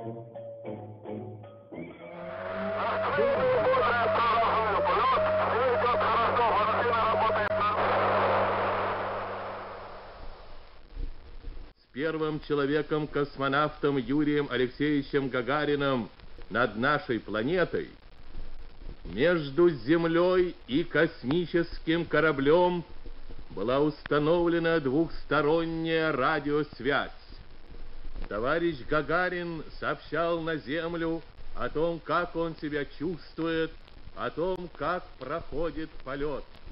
Первым человеком-космонавтом Юрием Алексеевичем Гагариным над нашей планетой между Землей и космическим кораблем была установлена двухсторонняя радиосвязь. Товарищ Гагарин сообщал на Землю о том, как он себя чувствует, о том, как проходит полет.